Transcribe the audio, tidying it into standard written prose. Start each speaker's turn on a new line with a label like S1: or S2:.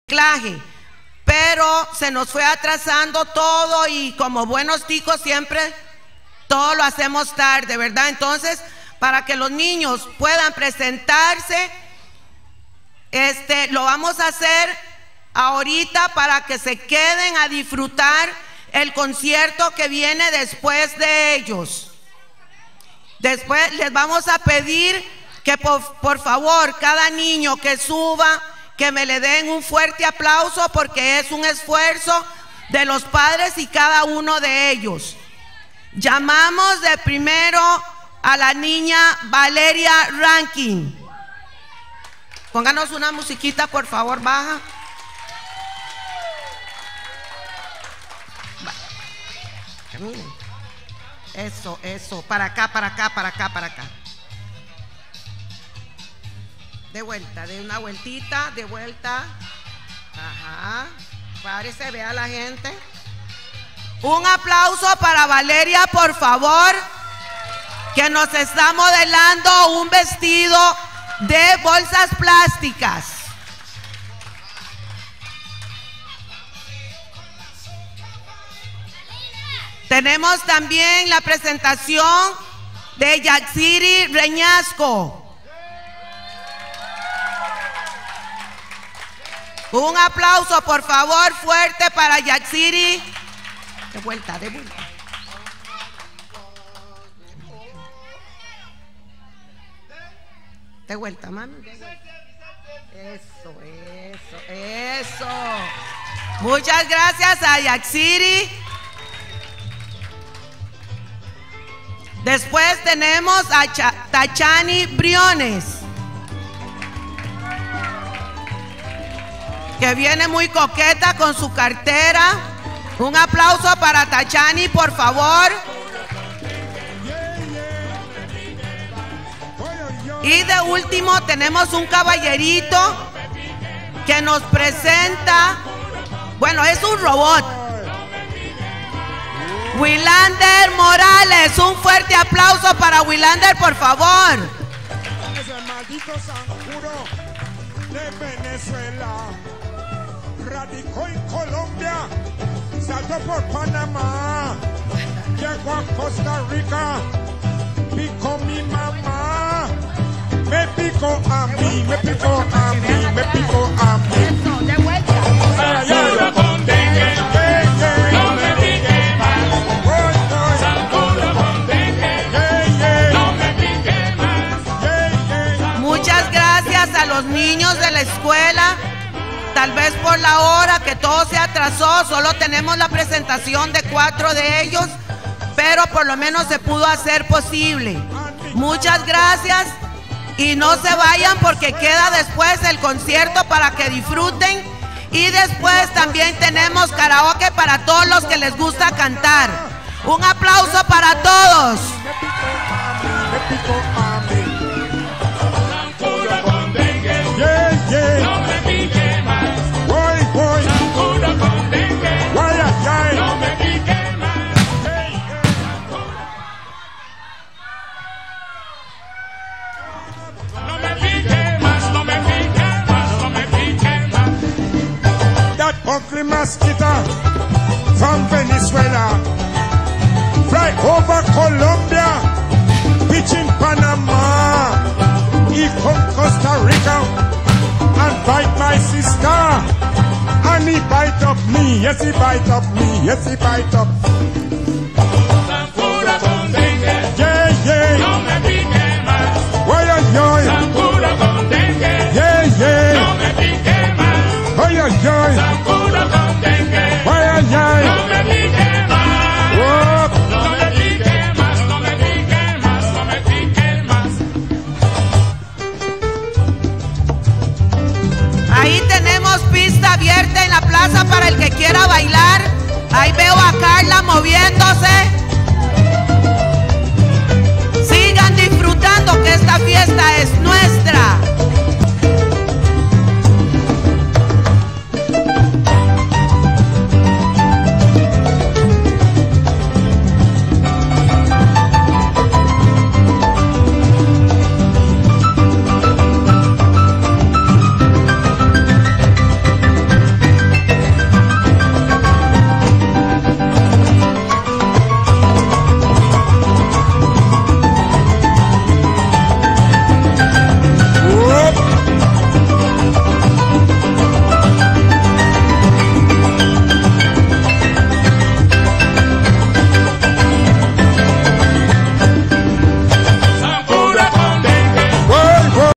S1: reciclaje, pero se nos fue atrasando todo y como buenos ticos siempre todo lo hacemos tarde, ¿verdad? Entonces, para que los niños puedan presentarse, lo vamos a hacer ahorita para que se queden a disfrutar el concierto que viene después de ellos. Después les vamos a pedir que por favor cada niño que suba, que me le den un fuerte aplauso porque es un esfuerzo de los padres y cada uno de ellos. Llamamos de primero a la niña Valeria Rankin. Pónganos una musiquita, por favor, baja. Eso, para acá. De vuelta, de una vueltita, de vuelta. Ajá. Párese, vea a la gente. Un aplauso para Valeria, por favor, que nos está modelando un vestido de bolsas plásticas. Tenemos también la presentación de Yaxiri Reñasco. Un aplauso, por favor, fuerte para Yaxiri. De vuelta. De vuelta, mami. Eso. Muchas gracias a Yaxiri. Después tenemos a Tachani Briones, que viene muy coqueta con su cartera. Un aplauso para Tachani, por favor. Y de último tenemos un caballerito que nos presenta, bueno, es un robot, Wilander Morales. Un fuerte aplauso para Wilander, por favor.
S2: Ese maldito Sanjuro de Venezuela radicó en Colombia, saltó por Panamá, llegó a Costa Rica, picó mi mamá, me picó a mí, me picó a mí, me picó a mí.
S1: Eso, de vuelta.
S3: Sanjuro con dengue, no me pique más. Sanjuro con dengue, no me pique más.
S1: Muchas gracias a los niños de la escuela. Tal vez por la hora que todo se atrasó, solo tenemos la presentación de 4 de ellos, pero por lo menos se pudo hacer posible. Muchas gracias y no se vayan porque queda después el concierto para que disfruten, y después también tenemos karaoke para todos los que les gusta cantar. Un aplauso para todos.
S2: Me picó a mí.
S3: Sanjuro con dengue,
S2: No
S3: me pique más.
S2: voy.
S3: Sanjuro con dengue, no me pique más. No me pique más, no me pique más, no me pique más.
S2: That ugly mosquito from Venezuela fly over Colombia, pitch in Panama, he come Costa Rica and bite my sister, and he bite up me, yes he bite up me, yes he bite up.
S3: Sanjuro con dengue,
S2: Yeah,
S3: no me pique más.
S2: oy,
S3: Sanjuro con dengue,
S2: yeah,
S3: no me pique más.
S2: oy,
S3: Sanjuro con dengue,
S2: oy,
S3: no me pique más.
S2: oh.
S3: No me pique más, no me pique más, no me pique más.
S1: Ahí tenemos pista abierta en la plaza para el que quiera bailar. Ahí veo a Carla moviéndose.